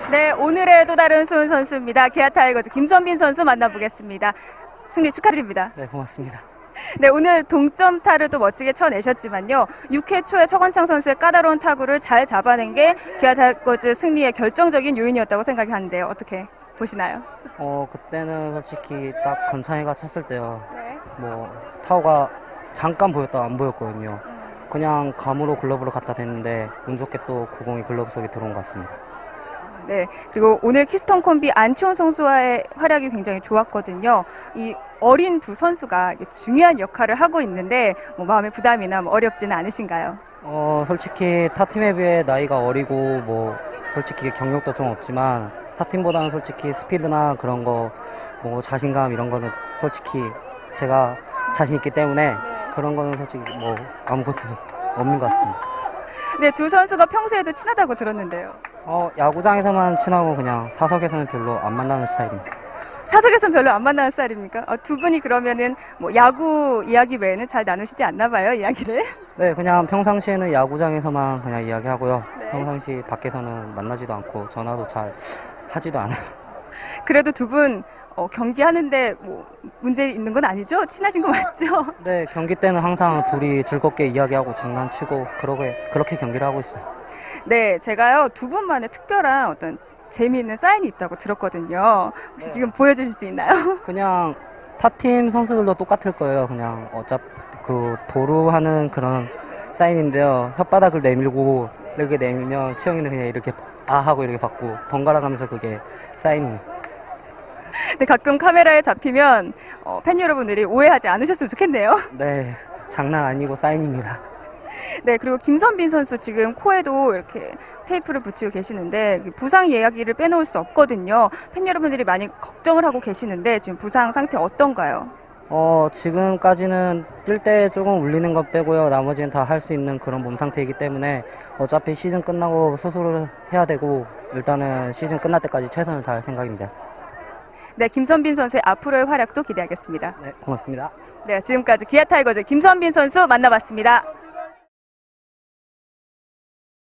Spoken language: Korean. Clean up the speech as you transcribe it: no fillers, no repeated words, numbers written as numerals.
네, 오늘의 또 다른 수훈 선수입니다. 기아 타이거즈 김선빈 선수 만나보겠습니다. 승리 축하드립니다. 네, 고맙습니다. 네, 오늘 동점타를 또 멋지게 쳐내셨지만요. 6회 초에 서건창 선수의 까다로운 타구를 잘 잡아낸 게 기아 타이거즈 승리의 결정적인 요인이었다고 생각이 하는데요. 어떻게 보시나요? 그때는 솔직히 딱 권창희가 쳤을 때요. 네. 타구가 잠깐 보였다가 안 보였거든요. 그냥 감으로 글러브를 갖다 댔는데 운 좋게 또 구공이 글러브 속에 들어온 것 같습니다. 네, 그리고 오늘 키스톤 콤비 안치홍 선수와의 활약이 굉장히 좋았거든요. 이 어린 두 선수가 중요한 역할을 하고 있는데 마음의 부담이나 어렵지는 않으신가요? 솔직히 타팀에 비해 나이가 어리고 솔직히 경력도 좀 없지만 타팀보다는 솔직히 스피드나 그런 거 자신감 이런 거는 솔직히 제가 자신 있기 때문에 그런 거는 솔직히 아무것도 없는 것 같습니다. 네, 두 선수가 평소에도 친하다고 들었는데요. 야구장에서만 친하고 그냥 사석에서는 별로 안 만나는 스타일입니다. 사석에서는 별로 안 만나는 스타일입니까? 두 분이 그러면은 야구 이야기 외에는 잘 나누시지 않나 봐요, 이야기를? 네, 그냥 평상시에는 야구장에서만 그냥 이야기하고요. 네. 평상시 밖에서는 만나지도 않고 전화도 잘 하지도 않아요. 그래도 두 분 경기하는데 문제 있는 건 아니죠? 친하신 거 맞죠? 네, 경기 때는 항상 둘이 즐겁게 이야기하고 장난치고 그렇게 경기를 하고 있어요. 네, 제가요 두 분만의 특별한 어떤 재미있는 사인이 있다고 들었거든요. 혹시 네. 지금 보여주실 수 있나요? 그냥 타팀 선수들도 똑같을 거예요. 그냥 도루하는 그런 사인인데요. 혓바닥을 내밀고 이렇게 내밀면 치영이는 그냥 이렇게 하고 이렇게 받고 번갈아 가면서 그게 사인입니다. 네, 가끔 카메라에 잡히면 팬 여러분들이 오해하지 않으셨으면 좋겠네요. 네, 장난 아니고 사인입니다. 네, 그리고 김선빈 선수 지금 코에도 이렇게 테이프를 붙이고 계시는데 부상 이야기를 빼놓을 수 없거든요. 팬 여러분들이 많이 걱정을 하고 계시는데 지금 부상 상태 어떤가요? 지금까지는 뛸 때 조금 울리는 것 빼고요. 나머지는 다 할 수 있는 그런 몸 상태이기 때문에 어차피 시즌 끝나고 수술을 해야 되고 일단은 시즌 끝날 때까지 최선을 다할 생각입니다. 네, 김선빈 선수의 앞으로의 활약도 기대하겠습니다. 네, 고맙습니다. 네, 지금까지 기아 타이거즈 김선빈 선수 만나봤습니다.